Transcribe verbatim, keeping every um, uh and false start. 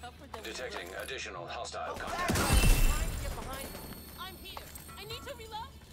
Tougher than Detecting additional hostile oh, contact. I'm trying to get behind them. I'm here. I need to reload.